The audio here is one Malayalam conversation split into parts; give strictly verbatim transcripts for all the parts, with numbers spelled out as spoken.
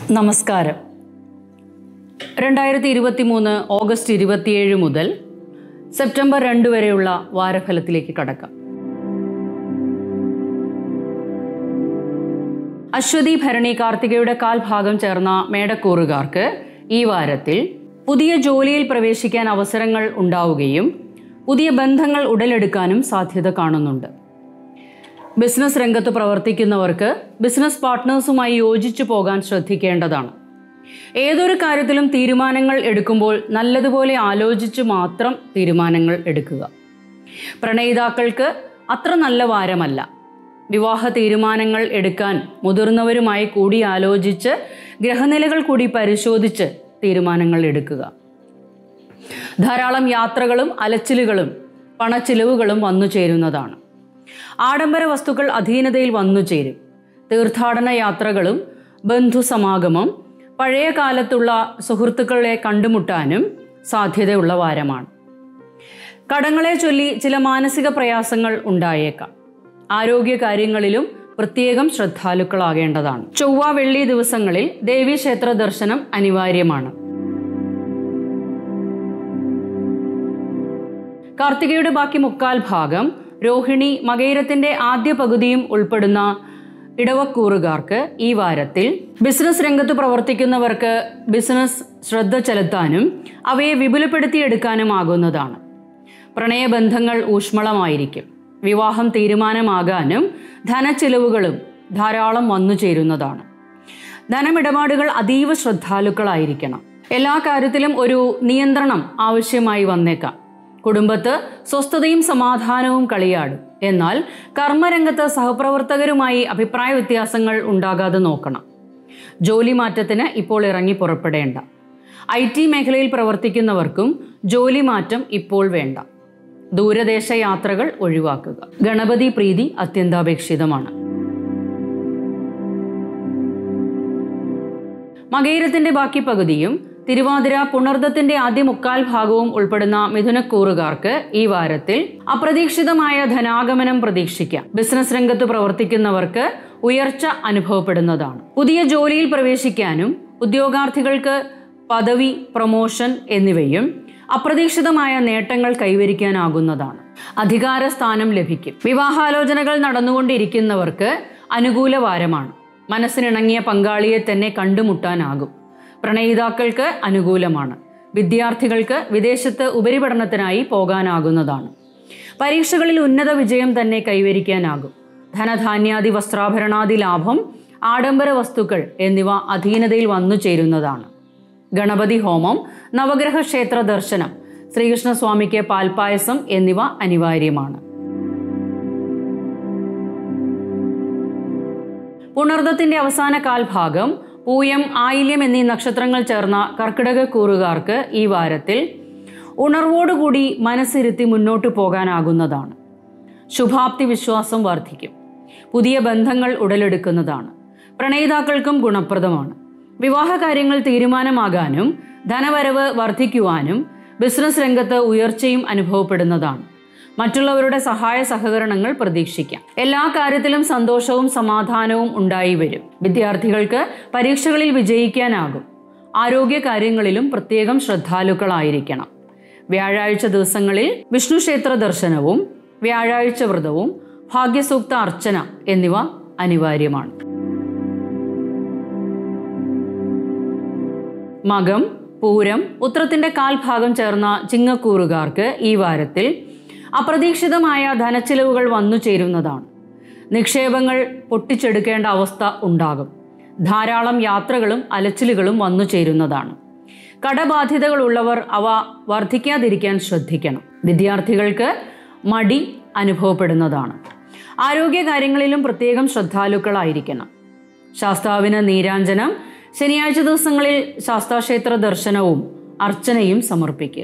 നമസ്കാരം. രണ്ടായിരത്തി ഇരുപത്തി മൂന്ന് ഓഗസ്റ്റ് ഇരുപത്തിയേഴ് മുതൽ സെപ്റ്റംബർ രണ്ട് വരെയുള്ള വാരഫലത്തിലേക്ക് കടക്കാം. അശ്വതി ഭരണി കാർത്തികയുടെ കാൽഭാഗം ചേർന്ന മേടക്കൂറുകാർക്ക് ഈ വാരത്തിൽ പുതിയ ജോലിയിൽ പ്രവേശിക്കാൻ അവസരങ്ങൾ ഉണ്ടാവുകയും പുതിയ ബന്ധങ്ങൾ ഉടലെടുക്കാനും സാധ്യത കാണുന്നുണ്ട്. ബിസിനസ് രംഗത്ത് പ്രവർത്തിക്കുന്നവർക്ക് ബിസിനസ് പാർട്ട്നേഴ്സുമായി യോജിച്ചു പോകാൻ ശ്രദ്ധിക്കേണ്ടതാണ്. ഏതൊരു കാര്യത്തിലും തീരുമാനങ്ങൾ എടുക്കുമ്പോൾ നല്ലതുപോലെ ആലോചിച്ച് മാത്രം തീരുമാനങ്ങൾ എടുക്കുക. പ്രണയിതാക്കൾക്ക് അത്ര നല്ല വാരമല്ല. വിവാഹ തീരുമാനങ്ങൾ എടുക്കാൻ മുതിർന്നവരുമായി കൂടി ആലോചിച്ച് ഗ്രഹനിലകൾ കൂടി പരിശോധിച്ച് തീരുമാനങ്ങൾ എടുക്കുക. ധാരാളം യാത്രകളും അലച്ചിലുകളും പണച്ചിലവുകളും വന്നു ചേരുന്നതാണ്. ആഡംബര വസ്തുക്കൾ അധീനതയിൽ വന്നു ചേരും. തീർത്ഥാടന യാത്രകളും ബന്ധുസമാഗമം പഴയ കാലത്തുള്ള സുഹൃത്തുക്കളെ കണ്ടുമുട്ടാനും സാധ്യതയുള്ള വാരമാണ്. കടങ്ങളെ ചൊല്ലി ചില മാനസിക പ്രയാസങ്ങൾ ഉണ്ടായേക്കാം. ആരോഗ്യ കാര്യങ്ങളിലും പ്രത്യേകം ശ്രദ്ധാലുക്കളാകേണ്ടതാണ്. ചൊവ്വ വെള്ളി ദിവസങ്ങളിൽ ദേവീക്ഷേത്ര ദർശനം അനിവാര്യമാണ്. കാർത്തികയുടെ ബാക്കി മുക്കാൽ ഭാഗം രോഹിണി മകയിരത്തിന്റെ ആദ്യ പകുതിയും ഉൾപ്പെടുന്ന ഇടവക്കൂറുകാർക്ക് ഈ വാരത്തിൽ ബിസിനസ് രംഗത്ത് പ്രവർത്തിക്കുന്നവർക്ക് ബിസിനസ് ശ്രദ്ധ ചെലുത്താനും അവയെ വിപുലപ്പെടുത്തിയെടുക്കാനും ആകുന്നതാണ്. പ്രണയബന്ധങ്ങൾ ഊഷ്മളമായിരിക്കും. വിവാഹം തീരുമാനമാകാനും ധനച്ചിലവുകളും ധാരാളം വന്നു ചേരുന്നതാണ്. ധനമിടപാടുകൾ അതീവ ശ്രദ്ധാലുക്കളായിരിക്കണം. എല്ലാ കാര്യത്തിലും ഒരു നിയന്ത്രണം ആവശ്യമായി വന്നേക്കാം. കുടുംബത്ത് സ്വസ്ഥതയും സമാധാനവും കളിയാടും. എന്നാൽ കർമ്മരംഗത്ത് സഹപ്രവർത്തകരുമായി അഭിപ്രായ വ്യത്യാസങ്ങൾ ഉണ്ടാകാതെ നോക്കണം. ജോലി മാറ്റത്തിന് ഇപ്പോൾ ഇറങ്ങി പുറപ്പെടേണ്ട. ഐ ടി മേഖലയിൽ പ്രവർത്തിക്കുന്നവർക്കും ജോലി മാറ്റം ഇപ്പോൾ വേണ്ട. ദൂരദേശ യാത്രകൾ ഒഴിവാക്കുക. ഗണപതി പ്രീതി അത്യന്താപേക്ഷിതമാണ്. മകയിരത്തിന്റെ ബാക്കി പകുതിയും തിരുവാതിര പുണർദത്തിന്റെ ആദ്യ മുക്കാൽ ഭാഗവും ഉൾപ്പെടുന്ന മിഥുനക്കൂറുകാർക്ക് ഈ വാരത്തിൽ അപ്രതീക്ഷിതമായ ധനാഗമനം പ്രതീക്ഷിക്കാം. ബിസിനസ് രംഗത്ത് പ്രവർത്തിക്കുന്നവർക്ക് ഉയർച്ച അനുഭവപ്പെടുന്നതാണ്. പുതിയ ജോലിയിൽ പ്രവേശിക്കാനും ഉദ്യോഗാർത്ഥികൾക്ക് പദവി, പ്രൊമോഷൻ എന്നിവയും അപ്രതീക്ഷിതമായ നേട്ടങ്ങൾ കൈവരിക്കാനാകുന്നതാണ്. അധികാര സ്ഥാനം ലഭിക്കും. വിവാഹാലോചനകൾ നടന്നുകൊണ്ടിരിക്കുന്നവർക്ക് അനുകൂല വാരമാണ്. മനസ്സിനിണങ്ങിയ പങ്കാളിയെ തന്നെ കണ്ടുമുട്ടാനാകും. പ്രണയിതാക്കൾക്ക് അനുകൂലമാണ്. വിദ്യാർത്ഥികൾക്ക് വിദേശത്ത് ഉപരിപഠനത്തിനായി പോകാനാകുന്നതാണ്. പരീക്ഷകളിൽ ഉന്നത വിജയം തന്നെ കൈവരിക്കാനാകും. ധനധാന്യാദി വസ്ത്രാഭരണാദി ലാഭം, ആഡംബര വസ്തുക്കൾ എന്നിവ അധീനതയിൽ വന്നു ചേരുന്നതാണ്. ഗണപതി ഹോമം, നവഗ്രഹ ക്ഷേത്ര ദർശനം, ശ്രീകൃഷ്ണസ്വാമിക്ക് പാൽപായസം എന്നിവ അനിവാര്യമാണ്. പുണർദത്തിന്റെ അവസാന കാൽഭാഗം പൂയം, ആയില്യം എന്നീ നക്ഷത്രങ്ങൾ ചേർന്ന കർക്കിടക കൂറുകാർക്ക് ഈ വാരത്തിൽ ഉണർവോടുകൂടി മനസ്സിരുത്തി മുന്നോട്ടു പോകാനാകുന്നതാണ്. ശുഭാപ്തി വിശ്വാസം വർദ്ധിക്കും. പുതിയ ബന്ധങ്ങൾ ഉടലെടുക്കുന്നതാണ്. പ്രണയിതാക്കൾക്കും ഗുണപ്രദമാണ്. വിവാഹ കാര്യങ്ങൾ തീരുമാനമാകാനും ധനവരവ് വർദ്ധിക്കുവാനും ബിസിനസ് രംഗത്ത് ഉയർച്ചയും അനുഭവപ്പെടുന്നതാണ്. മറ്റുള്ളവരുടെ സഹായ സഹകരണങ്ങൾ പ്രതീക്ഷിക്കാം. എല്ലാ കാര്യത്തിലും സന്തോഷവും സമാധാനവും ഉണ്ടായി വരും. വിദ്യാർത്ഥികൾക്ക് പരീക്ഷകളിൽ വിജയിക്കാനാകും. ആരോഗ്യ കാര്യങ്ങളിലും പ്രത്യേകം ശ്രദ്ധാലുക്കളായിരിക്കണം. വ്യാഴാഴ്ച ദിവസങ്ങളിൽ വിഷ്ണു ക്ഷേത്ര ദർശനവും വ്യാഴാഴ്ച വ്രതവും ഭാഗ്യസൂക്ത അർച്ചന എന്നിവ അനിവാര്യമാണ്. മകം, പൂരം, ഉത്രത്തിന്റെ കാൽഭാഗം ചേർന്ന ചിങ്ങക്കൂറുകാർക്ക് ഈ വാരത്തിൽ അപ്രതീക്ഷിതമായ ധനച്ചിലവുകൾ വന്നു ചേരുന്നതാണ്. നിക്ഷേപങ്ങൾ പൊട്ടിച്ചെടുക്കേണ്ട അവസ്ഥ ഉണ്ടാകും. ധാരാളം യാത്രകളും അലച്ചിലുകളും വന്നു ചേരുന്നതാണ്. കടബാധ്യതകളുള്ളവർ അവ വർദ്ധിക്കാതിരിക്കാൻ ശ്രദ്ധിക്കണം. വിദ്യാർത്ഥികൾക്ക് മടി അനുഭവപ്പെടുന്നതാണ്. ആരോഗ്യകാര്യങ്ങളിലും പ്രത്യേകം ശ്രദ്ധാലുക്കളായിരിക്കണം. ശാസ്താവിന് നീരാഞ്ജനം, ശനിയാഴ്ച ദിവസങ്ങളിൽ ശാസ്താക്ഷേത്ര ദർശനവും അർച്ചനയും സമർപ്പിക്കുക.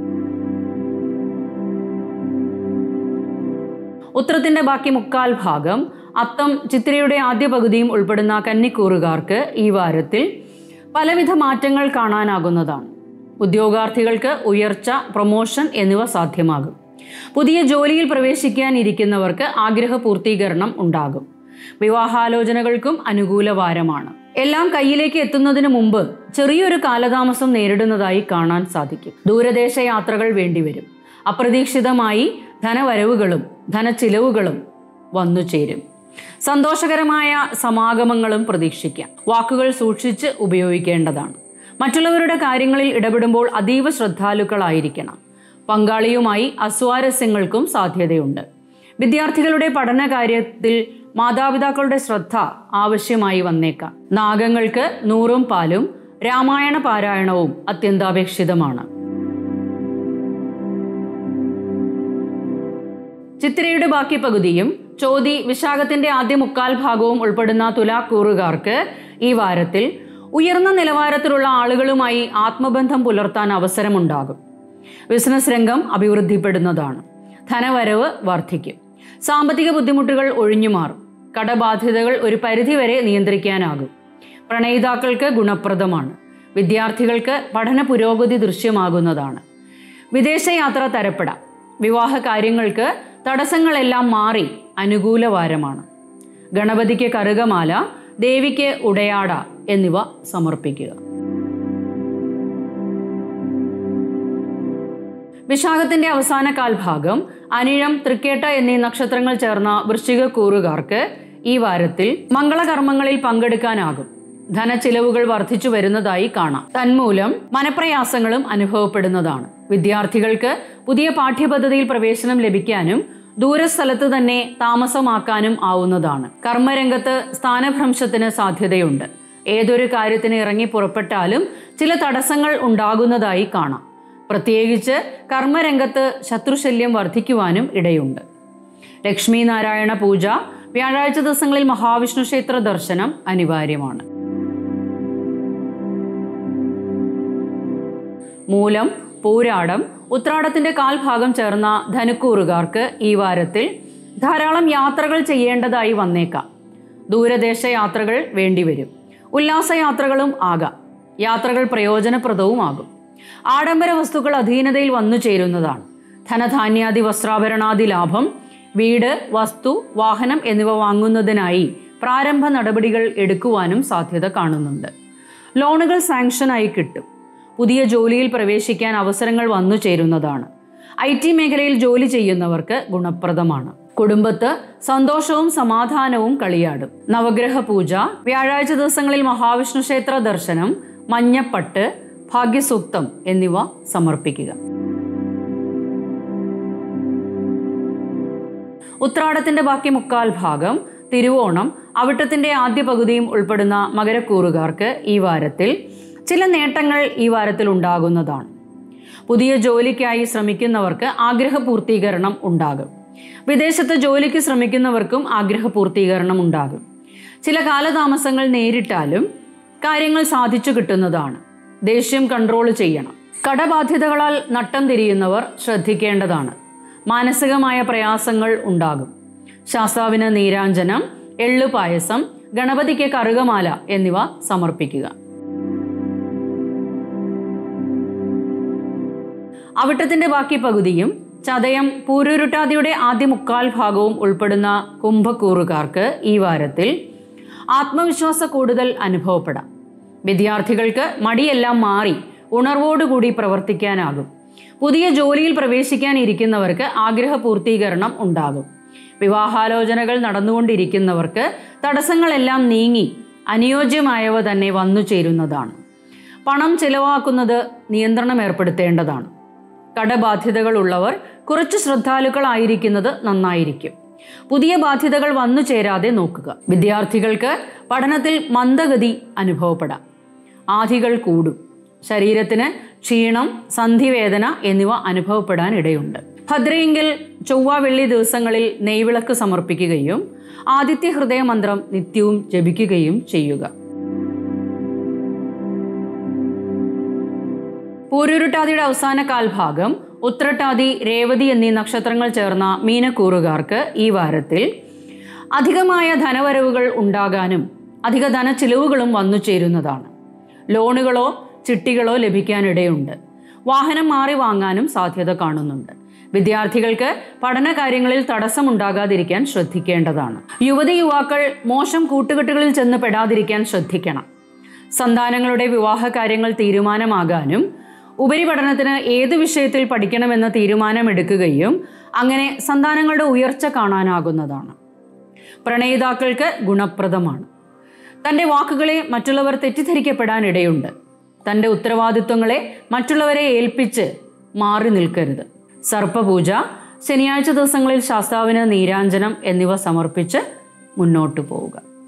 ഉത്രത്തിന്റെ ബാക്കി മുക്കാൽ ഭാഗം, അത്തം, ചിത്തിരയുടെ ആദ്യ പകുതിയും ഉൾപ്പെടുന്ന കന്നിക്കൂറുകാർക്ക് ഈ വാരത്തിൽ പലവിധ മാറ്റങ്ങൾ കാണാനാകുന്നതാണ്. ഉദ്യോഗാർത്ഥികൾക്ക് ഉയർച്ച, പ്രൊമോഷൻ എന്നിവ സാധ്യമാകും. പുതിയ ജോലിയിൽ പ്രവേശിക്കാനിരിക്കുന്നവർക്ക് ആഗ്രഹ പൂർത്തീകരണം ഉണ്ടാകും. വിവാഹാലോചനകൾക്കും അനുകൂല വാരമാണ്. എല്ലാം കയ്യിലേക്ക് എത്തുന്നതിന് മുമ്പ് ചെറിയൊരു കാലതാമസം നേരിടുന്നതായി കാണാൻ സാധിക്കും. ദൂരദേശ യാത്രകൾ വേണ്ടിവരും. അപ്രതീക്ഷിതമായി ധനവരവുകളും ധനച്ചിലവുകളും വന്നു ചേരും. സന്തോഷകരമായ സമാഗമങ്ങളും പ്രതീക്ഷിക്കാം. വാക്കുകൾ സൂക്ഷിച്ച് ഉപയോഗിക്കേണ്ടതാണ്. മറ്റുള്ളവരുടെ കാര്യങ്ങളിൽ ഇടപെടുമ്പോൾ അതീവ ശ്രദ്ധാലുക്കളായിരിക്കണം. പങ്കാളിയുമായി അസ്വാരസ്യങ്ങൾക്കും സാധ്യതയുണ്ട്. വിദ്യാർത്ഥികളുടെ പഠന കാര്യത്തിൽ മാതാപിതാക്കളുടെ ശ്രദ്ധ ആവശ്യമായി വന്നേക്കാം. നാഗങ്ങൾക്ക് നൂറും പാലും രാമായണ പാരായണവും അത്യന്താപേക്ഷിതമാണ്. ചിത്തിരയുടെ ബാക്കി പകുതിയും ചോതി വിശാഖത്തിന്റെ ആദ്യ മുക്കാൽ ഭാഗവും ഉൾപ്പെടുന്ന തുലാക്കൂറുകാർക്ക് ഈ വാരത്തിൽ ഉയർന്ന നിലവാരത്തിലുള്ള ആളുകളുമായി ആത്മബന്ധം പുലർത്താൻ അവസരമുണ്ടാകും. ബിസിനസ് രംഗം അഭിവൃദ്ധിപ്പെടുന്നതാണ്. ധനവരവ് വർദ്ധിക്കും. സാമ്പത്തിക ബുദ്ധിമുട്ടുകൾ ഒഴിഞ്ഞുമാറും. കടബാധ്യതകൾ ഒരു പരിധിവരെ നിയന്ത്രിക്കാനാകും. പ്രണയിതാക്കൾക്ക് ഗുണപ്രദമാണ്. വിദ്യാർത്ഥികൾക്ക് പഠന പുരോഗതി ദൃശ്യമാകുന്നതാണ്. വിദേശയാത്ര തരപ്പെടാം. വിവാഹ കാര്യങ്ങൾക്ക് തടസ്സങ്ങളെല്ലാം മാറി അനുകൂല വാരമാണ്. ഗണപതിക്ക് കറുകമാല, ദേവിക്ക് ഉടയാട എന്നിവ സമർപ്പിക്കുക. വിശാഖത്തിന്റെ അവസാന കാൽഭാഗം അനിഴം, തൃക്കേട്ട എന്നീ നക്ഷത്രങ്ങൾ ചേർന്ന വൃശ്ചിക കൂറുകാർക്ക് ഈ വാരത്തിൽ മംഗളകർമ്മങ്ങളിൽ പങ്കെടുക്കാനാകും. ധനച്ചിലവുകൾ വർദ്ധിച്ചു വരുന്നതായി കാണാം. തന്മൂലം മനപ്രയാസങ്ങളും അനുഭവപ്പെടുന്നതാണ്. വിദ്യാർത്ഥികൾക്ക് പുതിയ പാഠ്യപദ്ധതിയിൽ പ്രവേശനം ലഭിക്കാനും ദൂരസ്ഥലത്ത് തന്നെ താമസമാക്കാനും ആവുന്നതാണ്. കർമ്മരംഗത്ത് സ്ഥാനഭ്രംശത്തിന് സാധ്യതയുണ്ട്. ഏതൊരു കാര്യത്തിന് ഇറങ്ങി പുറപ്പെട്ടാലും ചില തടസ്സങ്ങൾ ഉണ്ടാകുന്നതായി കാണാം. പ്രത്യേകിച്ച് കർമ്മരംഗത്ത് ശത്രുശല്യം വർദ്ധിക്കുവാനും ഇടയുണ്ട്. ലക്ഷ്മി നാരായണ പൂജ, വ്യാഴാഴ്ച ദിവസങ്ങളിൽ മഹാവിഷ്ണു ക്ഷേത്ര ദർശനം അനിവാര്യമാണ്. മൂലം, പൂരാടം, ഉത്രാടത്തിന്റെ കാൽഭാഗം ചേർന്ന ധനുക്കൂറുകാർക്ക് ഈ വാരത്തിൽ ധാരാളം യാത്രകൾ ചെയ്യേണ്ടതായി വന്നേക്കാം. ദൂരദേശ യാത്രകൾ വേണ്ടിവരും. ഉല്ലാസയാത്രകളും ആകാം. യാത്രകൾ പ്രയോജനപ്രദവുമാകും. ആഡംബര വസ്തുക്കൾ അധീനതയിൽ വന്നു ചേരുന്നതാണ്. ധനധാന്യാദി വസ്ത്രാഭരണാദി ലാഭം, വീട്, വസ്തു, വാഹനം എന്നിവ വാങ്ങുന്നതിനായി പ്രാരംഭ നടപടികൾ എടുക്കുവാനും സാധ്യത കാണുന്നുണ്ട്. ലോണുകൾ സാങ്ഷനായി കിട്ടും. പുതിയ ജോലിയിൽ പ്രവേശിക്കാൻ അവസരങ്ങൾ വന്നു ചേരുന്നതാണ്. ഐ ടി മേഖലയിൽ ജോലി ചെയ്യുന്നവർക്ക് ഗുണപ്രദമാണ്. കുടുംബത്ത് സന്തോഷവും സമാധാനവും കളിയാടും. നവഗ്രഹ പൂജ, വ്യാഴാഴ്ച ദിവസങ്ങളിൽ മഹാവിഷ്ണു ക്ഷേത്ര ദർശനം, മഞ്ഞപ്പട്ട്, ഭാഗ്യസൂക്തം എന്നിവ സമർപ്പിക്കുക. ഉത്രാടത്തിന്റെ ബാക്കി മുക്കാൽ ഭാഗം, തിരുവോണം, അവിട്ടത്തിന്റെ ആദ്യ പകുതിയും ഉൾപ്പെടുന്ന മകരക്കൂറുകാർക്ക് ഈ വാരത്തിൽ ചില നേട്ടങ്ങൾ ഈ വാരത്തിൽ ഉണ്ടാകുന്നതാണ്. പുതിയ ജോലിക്കായി ശ്രമിക്കുന്നവർക്ക് ആഗ്രഹ പൂർത്തീകരണം ഉണ്ടാകും. വിദേശത്ത് ജോലിക്ക് ശ്രമിക്കുന്നവർക്കും ആഗ്രഹ പൂർത്തീകരണം ഉണ്ടാകും. ചില കാലതാമസങ്ങൾ നേരിട്ടാലും കാര്യങ്ങൾ സാധിച്ചു കിട്ടുന്നതാണ്. ദേഷ്യം കൺട്രോൾ ചെയ്യണം. കടബാധ്യതകളാൽ നട്ടം തിരിയുന്നവർ ശ്രദ്ധിക്കേണ്ടതാണ്. മാനസികമായ പ്രയാസങ്ങൾ ഉണ്ടാകും. ശാസ്താവിന് നീരാഞ്ജനം, എള്ളു പായസം, ഗണപതിക്ക് കറുകമാല എന്നിവ സമർപ്പിക്കുക. അവിട്ടത്തിന്റെ ബാക്കി പകുതിയും ചതയം, പൂരുരുട്ടാതിയുടെ ആദ്യ മുക്കാൽ ഭാഗവും ഉൾപ്പെടുന്ന കുംഭക്കൂറുകാർക്ക് ഈ വാരത്തിൽ ആത്മവിശ്വാസ കൂടുതൽ അനുഭവപ്പെടാം. വിദ്യാർത്ഥികൾക്ക് മടിയെല്ലാം മാറി ഉണർവോടുകൂടി പ്രവർത്തിക്കാനാകും. പുതിയ ജോലിയിൽ പ്രവേശിക്കാനിരിക്കുന്നവർക്ക് ആഗ്രഹ പൂർത്തീകരണം ഉണ്ടാകും. വിവാഹാലോചനകൾ നടന്നുകൊണ്ടിരിക്കുന്നവർക്ക് തടസ്സങ്ങളെല്ലാം നീങ്ങി അനുയോജ്യമായവ തന്നെ വന്നു ചേരുന്നതാണ്. പണം ചിലവാക്കുന്നത് നിയന്ത്രണം ഏർപ്പെടുത്തേണ്ടതാണ്. കടബാധ്യതകൾ ഉള്ളവർ കുറച്ച് ശ്രദ്ധാലുക്കളായിരിക്കുന്നത് നന്നായിരിക്കും. പുതിയ ബാധ്യതകൾ വന്നു ചേരാതെ നോക്കുക. വിദ്യാർത്ഥികൾക്ക് പഠനത്തിൽ മന്ദഗതി അനുഭവപ്പെടാം. ആധികൾ കൂടും. ശരീരത്തിന് ക്ഷീണം, സന്ധിവേദന എന്നിവ അനുഭവപ്പെടാൻ ഇടയുണ്ട്. ഭദ്രയെങ്കിൽ ചൊവ്വ വെള്ളി ദിവസങ്ങളിൽ നെയ്വിളക്ക് സമർപ്പിക്കുകയും ആദിത്യ ഹൃദയ മന്ത്രം നിത്യവും ജപിക്കുകയും ചെയ്യുക. പൂരുരുട്ടാതിയുടെ അവസാന കാൽഭാഗം, ഉത്രട്ടാതി, രേവതി എന്നീ നക്ഷത്രങ്ങൾ ചേർന്ന മീനക്കൂറുകാർക്ക് ഈ വാരത്തിൽ അധികമായ ധനവരവുകൾ ഉണ്ടാകാനും അധിക ധനച്ചിലവുകളും വന്നു ചേരുന്നതാണ്. ലോണുകളോ ചിട്ടികളോ ലഭിക്കാനിടയുണ്ട്. വാഹനം മാറി വാങ്ങാനും സാധ്യത കാണുന്നുണ്ട്. വിദ്യാർത്ഥികൾക്ക് പഠന കാര്യങ്ങളിൽ തടസ്സമുണ്ടാകാതിരിക്കാൻ ശ്രദ്ധിക്കേണ്ടതാണ്. യുവതി യുവാക്കൾ മോശം കൂട്ടുകെട്ടുകളിൽ ചെന്ന് പെടാതിരിക്കാൻ ശ്രദ്ധിക്കണം. സന്താനങ്ങളുടെ വിവാഹ കാര്യങ്ങൾ തീരുമാനമാകാനും ഉപരിപഠനത്തിന് ഏത് വിഷയത്തിൽ പഠിക്കണമെന്ന തീരുമാനമെടുക്കുകയും അങ്ങനെ സന്താനങ്ങളുടെ ഉയർച്ച കാണാനാകുന്നതാണ്. പ്രണയിതാക്കൾക്ക് ഗുണപ്രദമാണ്. തൻ്റെ വാക്കുകളെ മറ്റുള്ളവർ തെറ്റിദ്ധരിക്കപ്പെടാൻ ഇടയുണ്ട്. തൻ്റെ ഉത്തരവാദിത്വങ്ങളെ മറ്റുള്ളവരെ ഏൽപ്പിച്ച് മാറി നിൽക്കരുത്. സർപ്പപൂജ, ശനിയാഴ്ച ദിവസങ്ങളിൽ ശാസ്താവിന് നീരാഞ്ജനം എന്നിവ സമർപ്പിച്ച് മുന്നോട്ടു പോവുക.